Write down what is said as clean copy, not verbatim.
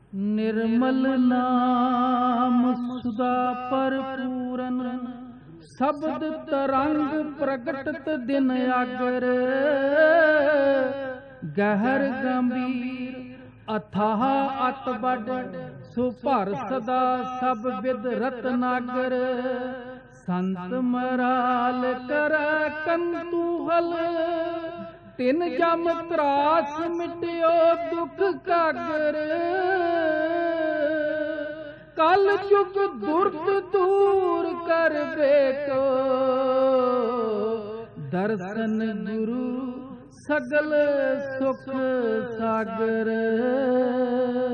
निर्मल नाम सुधा परपूरन शब्द तरंग प्रगटत दिन आगर गहर गंभीर अथाह अत बड़ सुभर सदा सब विद रत्नागर संत मराल कर कंतूहल तिन जम त्रास मिट्यो दुख कागर कल जुग दुर्त दूर कर बेको दर्शन गुरु सगल सुख सागर।